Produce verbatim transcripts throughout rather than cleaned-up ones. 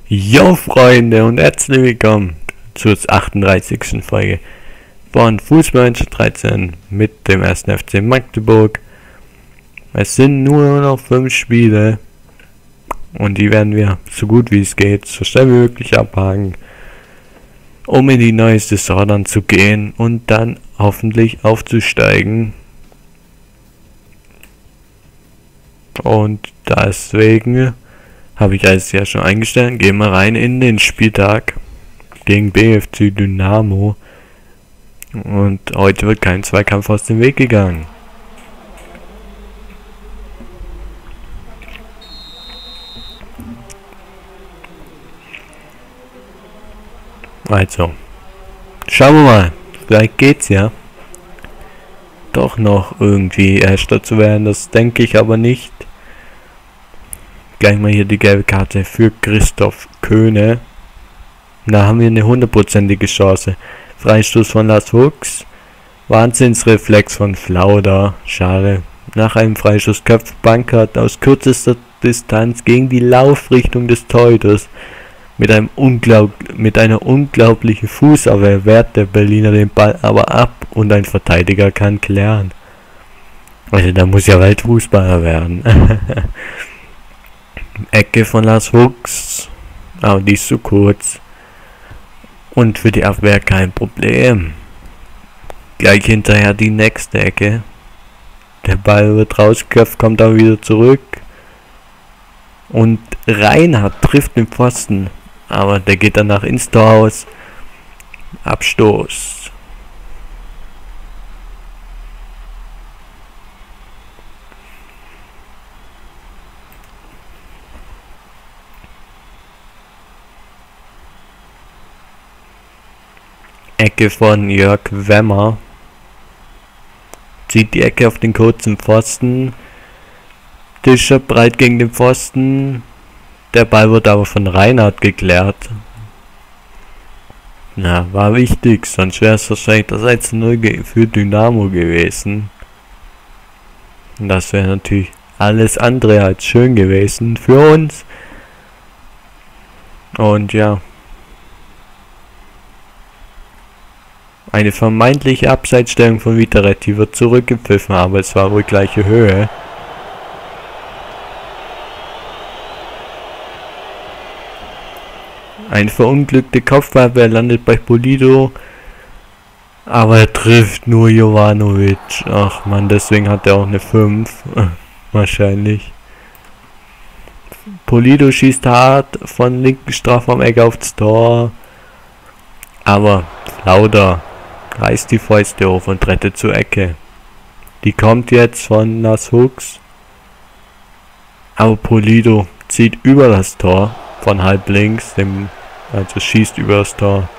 Jo Freunde und herzlich willkommen zur achtunddreißigsten Folge von Fußballmanager dreizehn mit dem ersten F C Magdeburg. Es sind nur noch fünf Spiele und die werden wir so gut wie es geht, so schnell wie möglich abhaken, um in die neue Saison dann zu gehen und dann hoffentlich aufzusteigen. Und deswegen habe ich alles ja schon eingestellt. Gehen wir rein in den Spieltag gegen B F C Dynamo. Und heute wird kein Zweikampf aus dem Weg gegangen. Also, schauen wir mal. Vielleicht geht's ja doch noch irgendwie Erster zu werden. Das denke ich aber nicht. Gleich mal hier die gelbe Karte für Christoph Köhne. Da haben wir eine hundertprozentige Chance. Freistoß von Lars Fuchs. Wahnsinnsreflex von Flauder. Schade. Nach einem Freistoß köpft Bankert aus kürzester Distanz gegen die Laufrichtung des Torhüters. Mit, einem unglaub mit einer unglaublichen Fußabwehr wehrt der Berliner den Ball aber ab und ein Verteidiger kann klären. Also da muss ja Weltfußballer werden. Ecke von Lars Fuchs, aber die ist zu kurz. Und für die Abwehr kein Problem. Gleich hinterher die nächste Ecke. Der Ball wird rausgeköpft, kommt dann wieder zurück. Und Reinhardt trifft den Pfosten, aber der geht danach ins Tor aus. Abstoß. Ecke von Jörg Wemmer. Zieht die Ecke auf den kurzen Pfosten. Tischer breit gegen den Pfosten. Der Ball wird aber von Reinhardt geklärt. Na, war wichtig, sonst wäre es wahrscheinlich das eins zu null für Dynamo gewesen. Und das wäre natürlich alles andere als schön gewesen für uns. Und ja. Eine vermeintliche Abseitsstellung von Vitaretti wird zurückgepfiffen, aber es war wohl gleiche Höhe. Eine verunglückte Kopfballabwehr landet bei Polido, aber er trifft nur Jovanovic. Ach man, deswegen hat er auch eine fünf. Wahrscheinlich. Polido schießt hart von linken Strafraum-Ecke aufs Tor, aber Flauder reißt die Fäuste hoch und rettet zur Ecke. Die kommt jetzt von Lars Fuchs. Aber Polido zieht über das Tor von halb links, dem, also schießt über das Tor.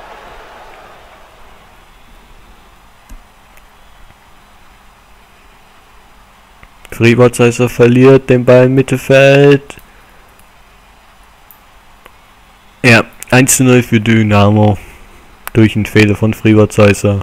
Fribourg-Seisser verliert den Ball im Mittelfeld. Ja, eins zu null für Dynamo. Durch einen Fehler von Fribourg-Seisser.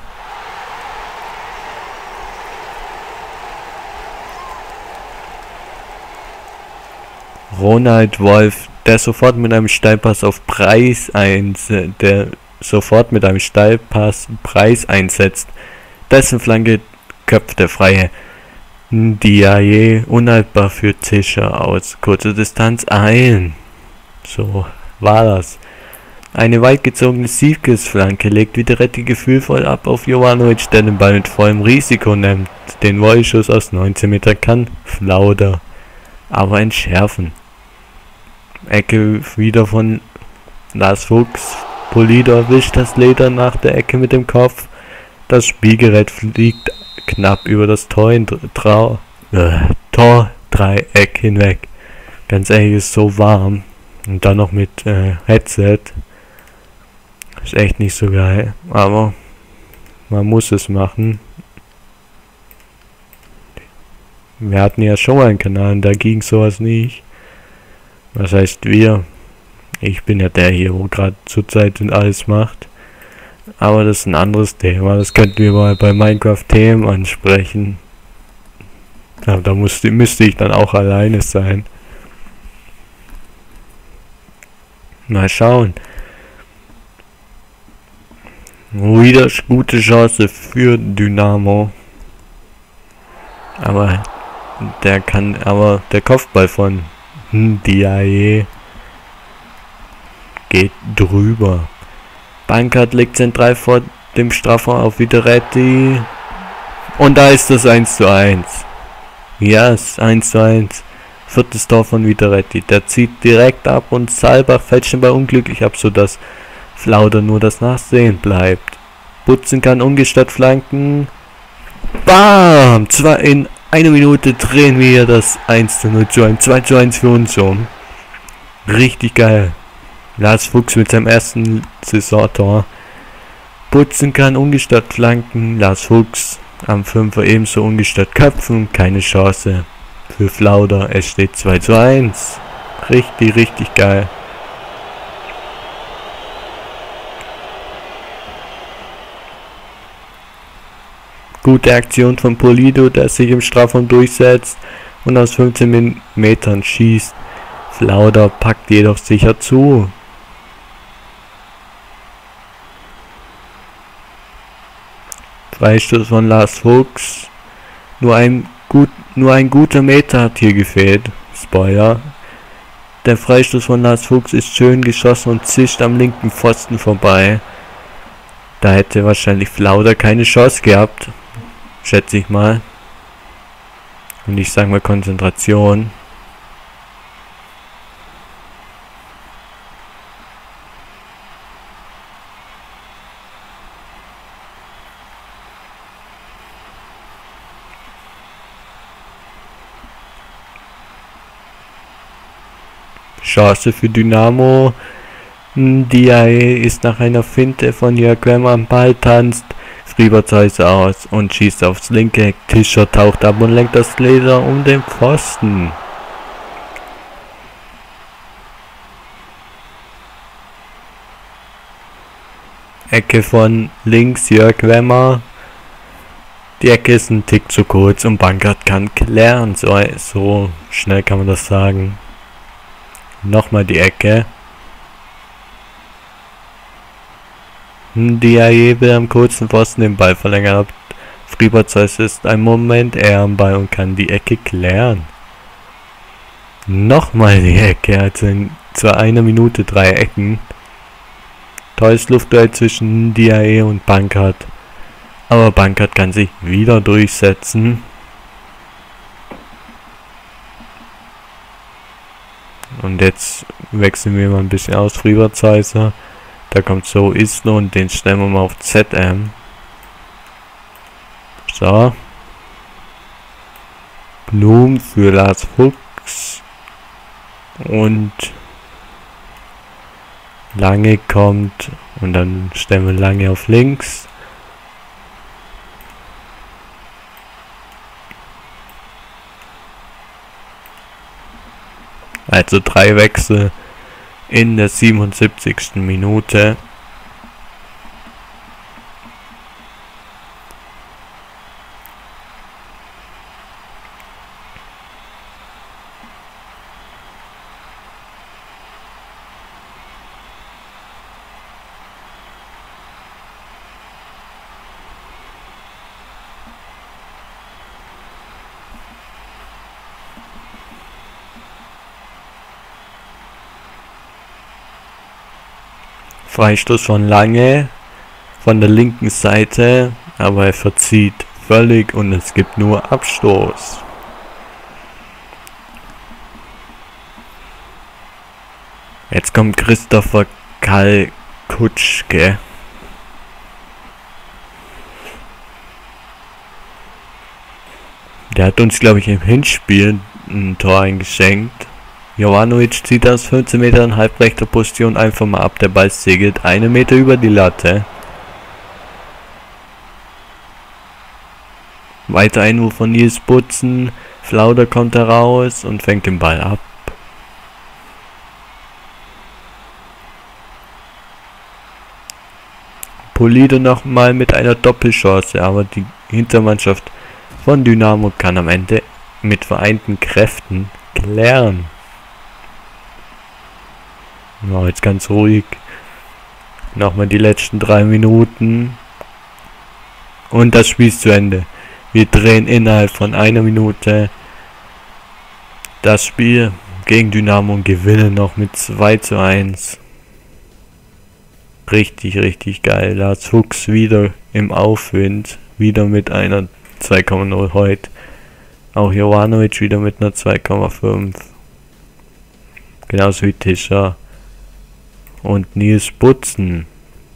Ronald Wolf, der sofort mit einem Steilpass auf Preis einsetzt, der sofort mit einem Steilpass Preis einsetzt. Dessen Flanke köpft der freie Ndiaye unhaltbar für Tischer aus kurzer Distanz ein. So war das. Eine weit gezogene Siefkes-Flanke legt Vitaretti gefühlvoll ab auf Jovanovic, der den Ball mit vollem Risiko nimmt. Den Volley-Schuss aus neunzehn Metern kann Flauder aber entschärfen. Ecke wieder von Lars Fuchs. Polido erwischt das Leder nach der Ecke mit dem Kopf. Das Spielgerät fliegt knapp über das Tor in Trau äh, Tor-Dreieck hinweg. Ganz ehrlich, ist so warm. Und dann noch mit äh, Headset. Ist echt nicht so geil, aber man muss es machen. Wir hatten ja schon mal einen Kanal und da ging sowas nicht. Was heißt wir? Ich bin ja der hier, wo gerade zurzeit und alles macht. Aber das ist ein anderes Thema. Das könnten wir mal bei Minecraft-Themen ansprechen. Aber da musste, müsste ich dann auch alleine sein. Mal schauen. Wieder gute Chance für Dynamo. Aber der kann, aber der Kopfball von Ndiaye geht drüber. Bankert legt zentral vor dem Strafraum auf Videretti. Und da ist das eins zu eins. Ja, es eins zu eins. Viertes Tor von Videretti. Der zieht direkt ab und Saalbach fälscht den Ball unglücklich ab, sodass Flauder nur das Nachsehen bleibt. Butzen kann ungestört flanken. Bam! Zwei in einer Minute drehen wir das eins zu null zu einem zwei zu eins für uns um. Richtig geil. Lars Fuchs mit seinem ersten Saisontor. Butzen kann ungestört flanken. Lars Fuchs am Fünfer ebenso ungestört köpfen. Keine Chance für Flauder. Es steht zwei zu eins. Richtig, richtig geil. Gute Aktion von Polido, der sich im Strafraum durchsetzt und aus fünfzehn Metern schießt. Flauder packt jedoch sicher zu. Freistoß von Lars Fuchs. Nur ein, gut, nur ein guter Meter hat hier gefehlt. Spoiler. Der Freistoß von Lars Fuchs ist schön geschossen und zischt am linken Pfosten vorbei. Da hätte wahrscheinlich Flauder keine Chance gehabt. Schätze ich mal. Und ich sage mal Konzentration. Chance für Dynamo. Ndiaye ist nach einer Finte von Jörg Wemmer am Ball, tanzt Friebertshäuser aus und schießt aufs linke Eck. Tischer taucht ab und lenkt das Leder um den Pfosten. Ecke von links, Jörg Wemmer. Die Ecke ist ein Tick zu kurz und Bankert kann klären. So, so schnell kann man das sagen. Nochmal die Ecke. Ndiaye will am kurzen Pfosten den Ball verlängern. Friebertshäuser ist ein Moment eher am Ball und kann die Ecke klären. Nochmal die Ecke, also in zwar einer Minute drei Ecken. Tolles Luftduell zwischen Ndiaye und Bankert. Aber Bankert kann sich wieder durchsetzen. Und jetzt wechseln wir mal ein bisschen aus. Friebertshäuser. Da kommt so Islo und den stellen wir mal auf Z M. So. Blum für Lars Fuchs. Und Lange kommt. Und dann stellen wir Lange auf links. Also drei Wechsel in der siebenundsiebzigsten Minute. Freistoß von Lange von der linken Seite, aber er verzieht völlig und es gibt nur Abstoß. Jetzt kommt Christopher Kalkutschke. Der hat uns, glaube ich, im Hinspiel ein Tor eingeschenkt. Jovanovic zieht aus fünfzehn Metern halbrechter Position einfach mal ab. Der Ball segelt einen Meter über die Latte. Weiter Einwurf von Nils Butzen. Flauder kommt heraus und fängt den Ball ab. Polido nochmal mit einer Doppelchance, aber die Hintermannschaft von Dynamo kann am Ende mit vereinten Kräften klären. Ja, jetzt ganz ruhig. Nochmal die letzten drei Minuten. Und das Spiel ist zu Ende. Wir drehen innerhalb von einer Minute das Spiel gegen Dynamo und gewinnen noch mit zwei zu eins. Richtig, richtig geil. Lars Fuchs wieder im Aufwind. Wieder mit einer zwei Komma null heute. Auch Jovanovic wieder mit einer zwei Komma fünf. Genauso wie Tischer. Und Nils Butzen.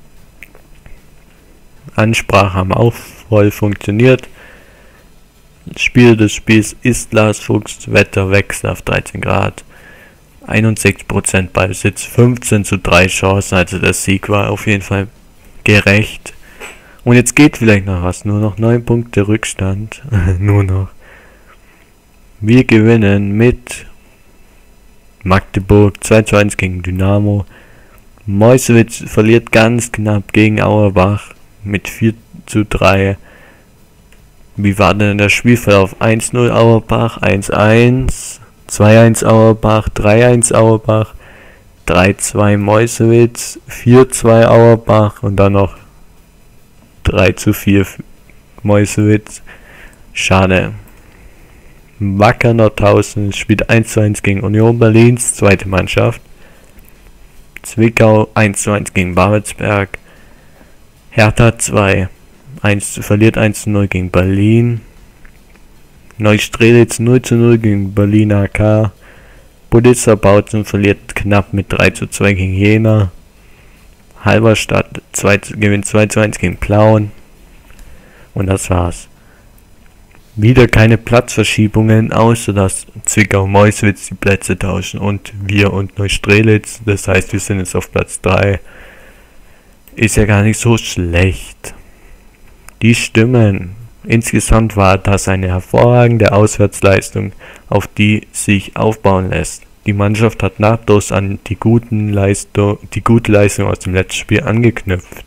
Ansprache haben auch voll funktioniert. Spiel des Spiels ist Lars Fuchs. Wetter wechselt auf dreizehn Grad. einundsechzig Prozent Ballbesitz, fünfzehn zu drei Chancen. Also der Sieg war auf jeden Fall gerecht. Und jetzt geht vielleicht noch was. Nur noch neun Punkte Rückstand. Nur noch. Wir gewinnen mit Magdeburg zwei zu eins gegen Dynamo. Meuselwitz verliert ganz knapp gegen Auerbach mit vier zu drei. Wie war denn der Spielverlauf? eins null Auerbach, eins eins, zwei eins Auerbach, drei eins Auerbach, drei zwei Meuselwitz, vier zwei Auerbach und dann noch drei zu vier Meuselwitz. Schade. Wacker Nordhausen spielt eins zu eins gegen Union Berlins, zweite Mannschaft. Zwickau eins zu eins gegen Babelsberg. Hertha zwei, eins verliert eins zu null gegen Berlin. Neustrelitz null zu null gegen Berlin A K. Buditzer Bautzen verliert knapp mit drei zu zwei gegen Jena. Halberstadt zwei, gewinnt zwei zu eins gegen Plauen. Und das war's. Wieder keine Platzverschiebungen, außer dass Zwickau und Meuselwitz die Plätze tauschen und wir und Neustrelitz. Das heißt, wir sind jetzt auf Platz drei. Ist ja gar nicht so schlecht. Die Stimmen. Insgesamt war das eine hervorragende Auswärtsleistung, auf die sich aufbauen lässt. Die Mannschaft hat nahtlos an die, guten Leistung, die gute Leistung aus dem letzten Spiel angeknüpft.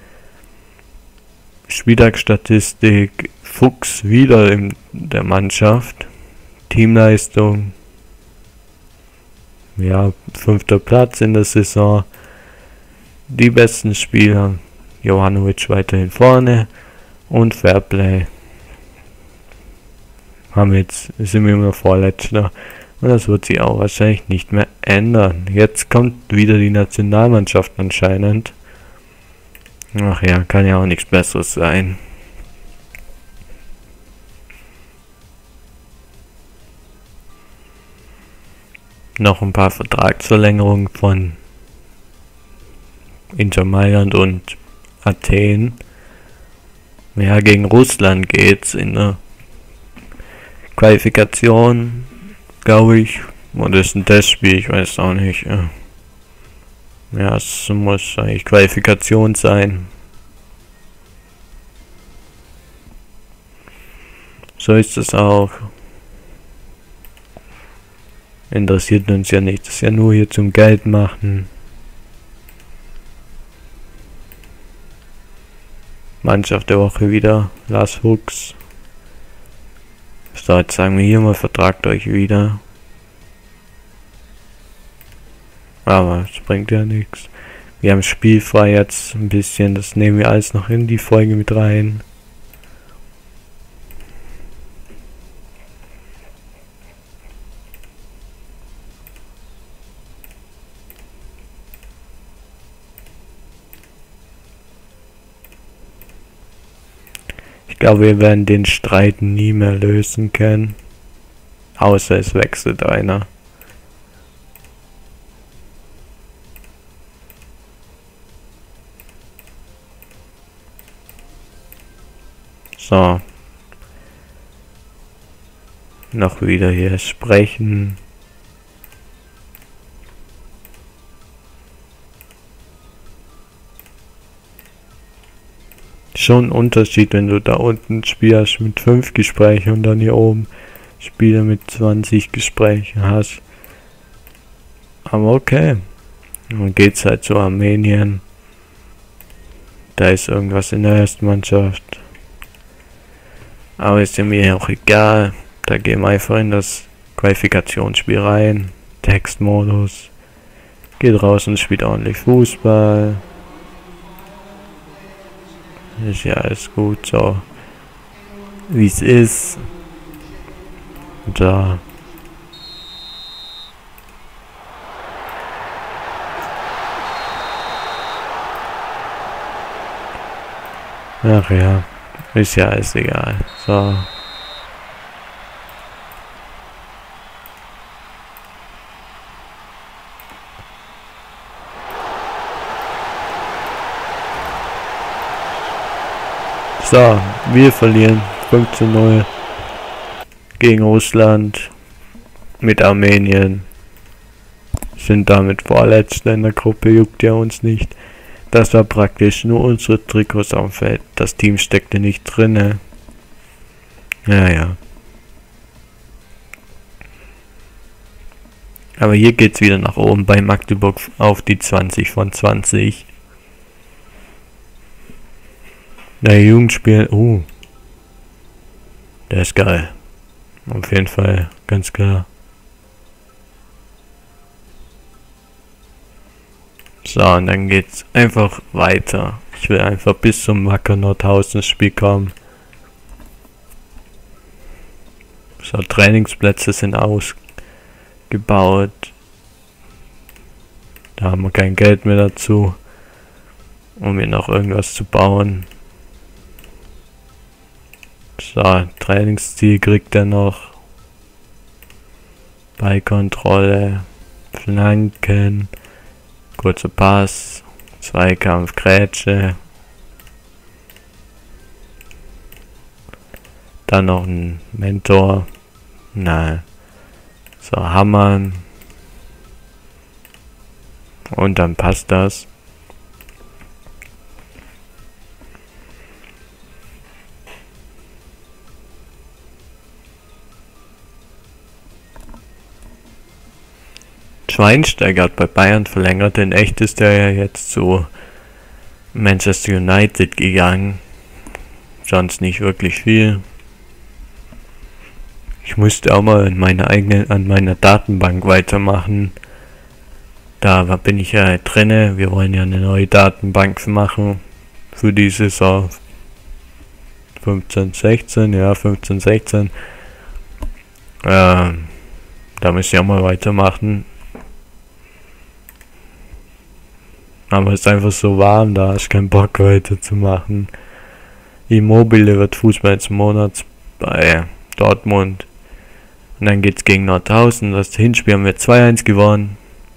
Spieltagsstatistik: Fuchs wieder in der Mannschaft. Teamleistung: ja, fünfter Platz in der Saison. Die besten Spieler: Jovanovic weiterhin vorne. Und Fairplay. Haben jetzt, sind wir immer Vorletzter. Und das wird sich auch wahrscheinlich nicht mehr ändern. Jetzt kommt wieder die Nationalmannschaft anscheinend. Ach ja, kann ja auch nichts Besseres sein. Noch ein paar Vertragsverlängerungen von Inter Mailand und Athen. Ja, gegen Russland geht's in der Qualifikation, glaube ich. Oder ist ein Testspiel, ich weiß auch nicht. Ja, es muss eigentlich Qualifikation sein. So ist es auch. Interessiert uns ja nicht, das ist ja nur hier zum Geld machen. Mannschaft der Woche wieder, Lars Fuchs. So, jetzt sagen wir hier mal, vertragt euch wieder. Aber es bringt ja nichts. Wir haben spielfrei jetzt ein bisschen, das nehmen wir alles noch in die Folge mit rein. Ich glaube, wir werden den Streit nie mehr lösen können. Außer es wechselt einer. So. Noch wieder hier sprechen. Schon ein Unterschied, wenn du da unten spielst mit fünf Gesprächen und dann hier oben Spieler mit zwanzig Gesprächen hast. Aber okay. Dann geht's halt zu Armenien. Da ist irgendwas in der ersten Mannschaft. Aber ist ja mir auch egal. Da gehen wir einfach in das Qualifikationsspiel rein. Textmodus. Geht raus und spielt ordentlich Fußball. Ist ja alles gut so, wie es ist. Da. Ach ja, ist ja alles egal. So. So, wir verlieren fünf zu null gegen Russland mit Armenien. Sind damit Vorletzte in der Gruppe, juckt ja uns nicht. Das war praktisch nur unsere Trikots auf dem Feld. Das Team steckte nicht drinne. Naja. Aber hier geht's wieder nach oben bei Magdeburg auf die zwanzig von zwanzig. Der Jugendspiel, uh, der ist geil. Auf jeden Fall, ganz klar. So, und dann geht's einfach weiter. Ich will einfach bis zum Wacker Nordhausen Spiel kommen. So, Trainingsplätze sind ausgebaut. Da haben wir kein Geld mehr dazu, um hier noch irgendwas zu bauen. So, Trainingsziel kriegt er noch. Ballkontrolle, Flanken, kurzer Pass, Zweikampf, Grätsche. Dann noch ein Mentor. Nein. So, Hammern. Und dann passt das. Schweinsteiger hat bei Bayern verlängert, in echt ist er ja jetzt zu Manchester United gegangen. Sonst nicht wirklich viel. Ich musste auch mal in meiner eigenen, an meiner Datenbank weitermachen. Da bin ich ja drinne. Wir wollen ja eine neue Datenbank machen für die Saison fünfzehn sechzehn, ja fünfzehn sechzehn. Ähm, da müsste ich auch mal weitermachen. Aber es ist einfach so warm, da hast keinen Bock weiterzumachen. Immobile wird Fußball des Monats bei Dortmund. Und dann geht's gegen Nordhausen. Das Hinspiel haben wir zwei eins gewonnen.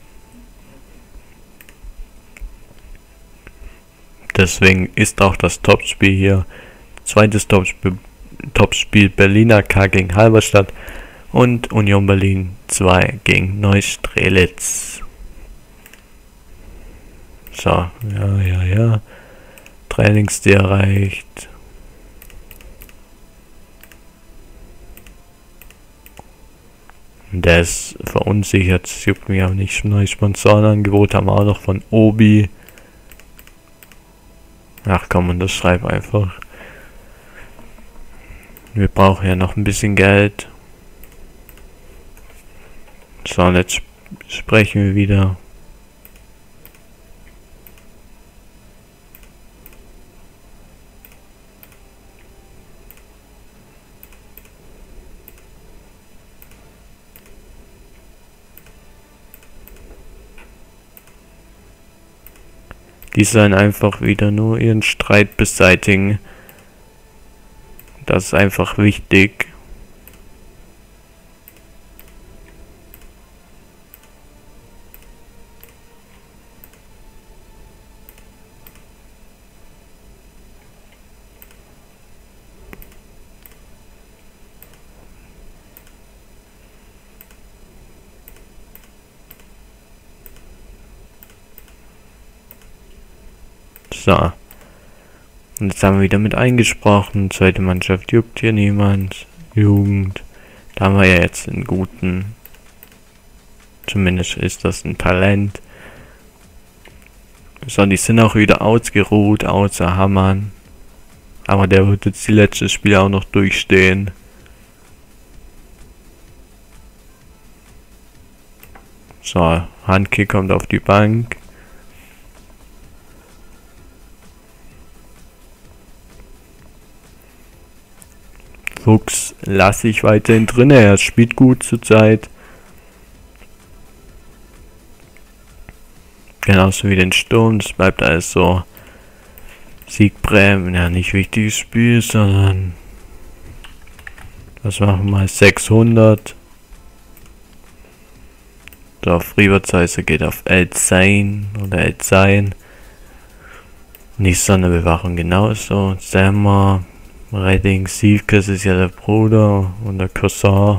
Deswegen ist auch das Topspiel hier. Zweites Topspiel, Topspiel Berliner K gegen Halberstadt. Und Union Berlin zwei gegen Neustrelitz. So, ja, ja, ja. Trainingsziel erreicht. Der ist verunsichert, das juckt mich auch nicht. Neue Sponsorenangebot haben wir auch noch von Obi. Ach komm, und das schreib einfach. Wir brauchen ja noch ein bisschen Geld. So, jetzt sp sprechen wir wieder. Die sollen einfach wieder nur ihren Streit beseitigen. Das ist einfach wichtig. So. Und jetzt haben wir wieder mit eingesprochen. Zweite Mannschaft juckt hier niemand. Jugend. Da haben wir ja jetzt einen guten. Zumindest ist das ein Talent. So, die sind auch wieder ausgeruht, außer Hamann. Aber der wird jetzt die letzte Spiele auch noch durchstehen. So, Handke kommt auf die Bank. Fuchs lasse ich weiterhin drin, er spielt gut zurzeit. Genauso wie den Sturm, das bleibt also Siegbrem, ja nicht wichtiges Spiel, sondern was machen wir mal, sechshundert. So, Friebertshäuser geht auf Elzain oder Elzain. Nicht Sonderbewachung genauso. Semmer, Redding, Sievkes ist ja der Bruder und der Cousin.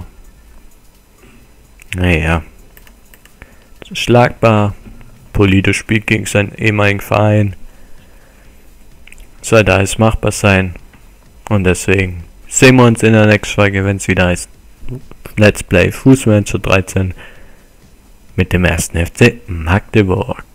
Naja. Schlagbar. Polito spielt gegen seinen ehemaligen Verein. Sollte alles machbar sein. Und deswegen sehen wir uns in der nächsten Folge, wenn es wieder heißt Let's Play Fußballmanager dreizehn mit dem ersten F C Magdeburg.